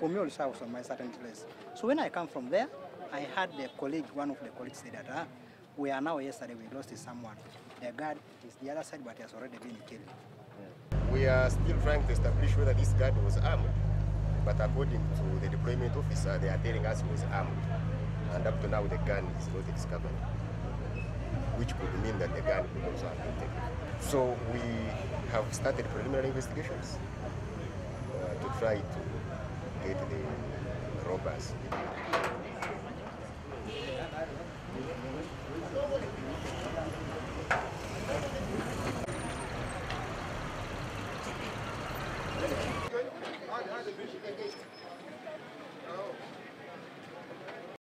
for me also I was on my certain place. So when I come from there, I had one of the colleagues say that we are now yesterday we lost someone. The guard is the other side, but he has already been killed. We are still trying to establish whether this guard was armed, but according to the deployment officer, they are telling us he was armed. And up to now, the gun is not discovered, which could mean that the gun could also have been taken. So we have started preliminary investigations to try to get the robbers.